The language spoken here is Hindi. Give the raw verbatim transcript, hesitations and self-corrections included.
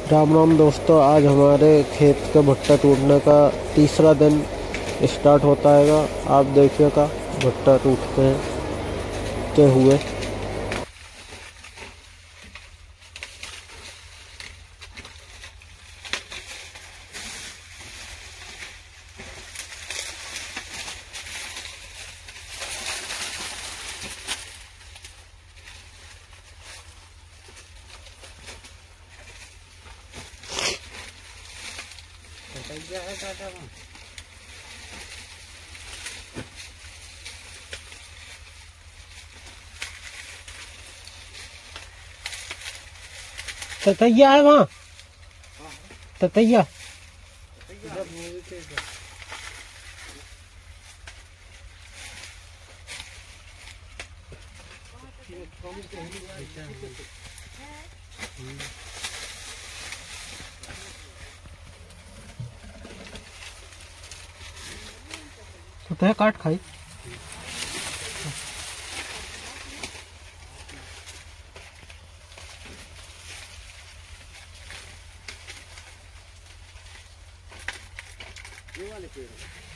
राम राम दोस्तों, आज हमारे खेत का भुट्टा टूटने का तीसरा दिन स्टार्ट होता हैगा। आप देखिएगा भुट्टा टूटते हैं ते हुए। ततैया है वहाँ, ततैया तो काट खाई। ये वाले पेड़